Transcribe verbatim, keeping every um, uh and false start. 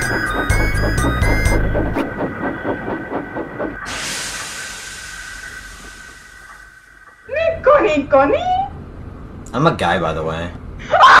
Nico, Nico, Nico. I'm a guy, by the way.